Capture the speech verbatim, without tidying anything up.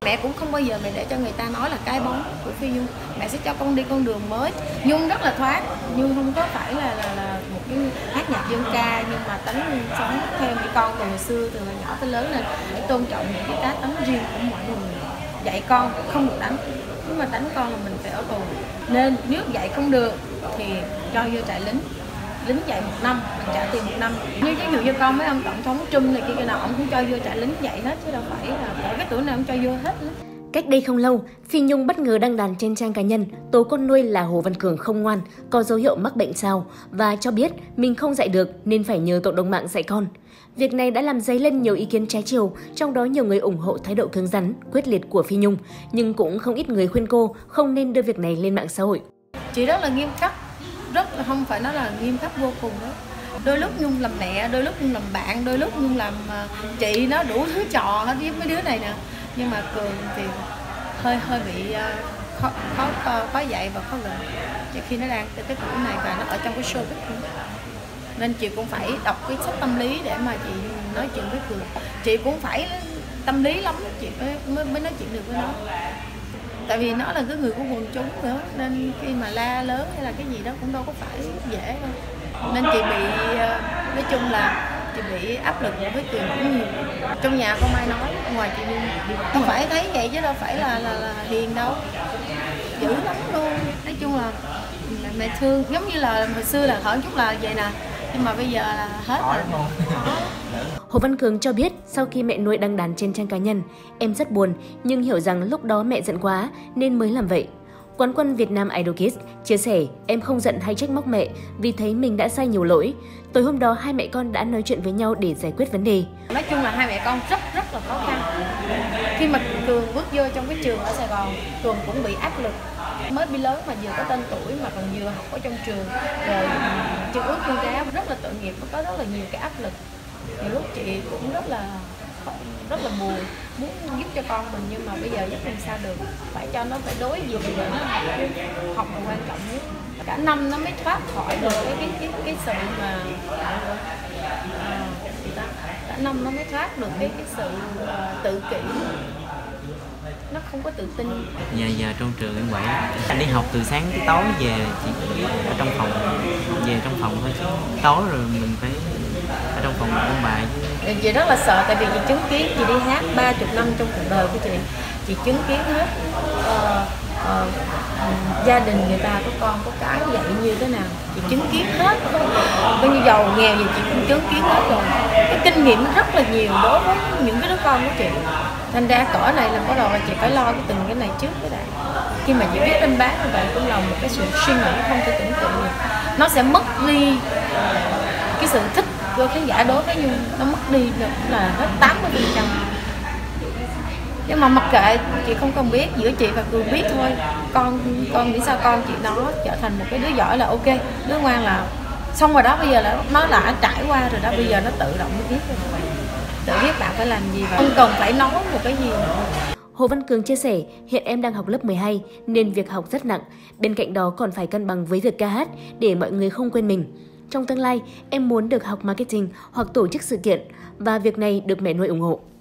mẹ cũng không bao giờ mẹ để cho người ta nói là cái bóng của Phi Nhung. Mẹ sẽ cho con đi con đường mới. Nhung rất là thoát, Nhung không có phải là là, là một cái hát nhạc dân ca, nhưng mà Tánh sống theo như con từ hồi xưa, từ hồi nhỏ tới lớn, nên phải tôn trọng những cái cá tính riêng của mọi người. Dạy con không được đánh, nếu mà đánh con là mình phải ở tù. Nên nếu dạy không được thì cho vô trại lính. Lính dạy một năm, mình trả tiền một năm. Như ví dụ như con mấy ông tổng thống Trump này kia cái nào, ông cũng cho vô trại lính dạy hết, chứ đâu phải là ở cái tuổi nào ông cho vô hết. Cách đây không lâu, Phi Nhung bất ngờ đăng đàn trên trang cá nhân tố con nuôi là Hồ Văn Cường không ngoan, có dấu hiệu mắc bệnh sao và cho biết mình không dạy được nên phải nhờ cộng đồng mạng dạy con. Việc này đã làm dấy lên nhiều ý kiến trái chiều, trong đó nhiều người ủng hộ thái độ cứng rắn, quyết liệt của Phi Nhung, nhưng cũng không ít người khuyên cô không nên đưa việc này lên mạng xã hội. Chị rất là nghiêm khắc, rất là không phải nói là nghiêm khắc vô cùng đó. Đôi lúc Nhung làm mẹ, đôi lúc Nhung làm bạn, đôi lúc Nhung làm chị, nó đủ thứ trò hết với mấy đứa này nè. Nhưng mà Cường thì hơi hơi bị khó khó khó dạy và khó gần, chỉ khi nó đang tới cái tuổi này và nó ở trong cái showbiz, nên chị cũng phải đọc cái sách tâm lý để mà chị nói chuyện với Cường. Chị cũng phải tâm lý lắm chị mới mới, mới nói chuyện được với nó, tại vì nó là cái người của quần chúng nữa, nên khi mà la lớn hay là cái gì đó cũng đâu có phải dễ đâu. Nên chị bị, nói chung là chị bị áp lực với Cường cũng nhiều. Trong nhà không ai nói, ngoài chị Nhung không phải thấy vậy chứ đâu phải là là, là hiền đâu, dữ lắm luôn. Nói chung là mẹ, mẹ thương, giống như là hồi xưa là hỏi chút là vậy nè, nhưng mà bây giờ là hết rồi. Hồ Văn Cường cho biết sau khi mẹ nuôi đăng đàn trên trang cá nhân, em rất buồn nhưng hiểu rằng lúc đó mẹ giận quá nên mới làm vậy. Quán quân Việt Nam Idol Kids chia sẻ em không giận hay trách móc mẹ vì thấy mình đã sai nhiều lỗi. Tối hôm đó hai mẹ con đã nói chuyện với nhau để giải quyết vấn đề. Nói chung là hai mẹ con rất rất là khó khăn. Khi mà Cường bước vô trong cái trường ở Sài Gòn, Cường cũng bị áp lực. Mới bị lớn mà vừa có tên tuổi mà còn vừa học ở trong trường, rồi chân ướt chân ráo, rất là tội nghiệp, có rất là nhiều cái áp lực. Nhiều lúc chị cũng rất là rất là buồn, muốn giúp cho con mình nhưng mà bây giờ giúp làm sao được, phải cho nó phải đối diện với nó học chứ, học là quan trọng nhất. Cả năm nó mới thoát khỏi được cái cái cái, cái sự mà à, cả năm nó mới thoát được cái cái sự uh, tự kỷ, nó không có tự tin. Giờ giờ trong trường em quậy, anh đi học từ sáng tới tối, về chỉ ở trong phòng, về trong phòng thôi chứ tối rồi mình phải ở trong phòng ôn bài. Chị rất là sợ, tại vì chị chứng kiến, chị đi hát ba mươi năm trong cuộc đời của chị, chị chứng kiến hết uh, uh, gia đình người ta có con có cái dạy như thế nào, chị chứng kiến hết, bao nhiêu giàu nghèo gì chị cũng chứng kiến hết rồi. Cái kinh nghiệm nó rất là nhiều đối với những cái đứa con của chị, thành ra cỡ này là bắt đầu là chị phải lo cái từng cái này trước cái đã. Khi mà chị viết lên báo như vậy cũng là một cái sự suy nghĩ không thể tưởng tượng được, nó sẽ mất đi cái sự thích của khán giả đối với Nhung, nó mất đi là hết tám mươi phần trăm. Nhưng mà mặc kệ, chị không cần biết, giữa chị và Cường biết thôi. Con con nghĩ sao con chị nó trở thành một cái đứa giỏi là ok, đứa ngoan là xong rồi đó, bây giờ là nó đã trải qua rồi đó, bây giờ nó tự động nó biết rồi. Tự biết bạn phải làm gì và không cần phải nói một cái gì nữa. Hồ Văn Cường chia sẻ hiện em đang học lớp mười hai nên việc học rất nặng, bên cạnh đó còn phải cân bằng với việc ca hát để mọi người không quên mình. Trong tương lai, em muốn được học marketing hoặc tổ chức sự kiện và việc này được mẹ nuôi ủng hộ.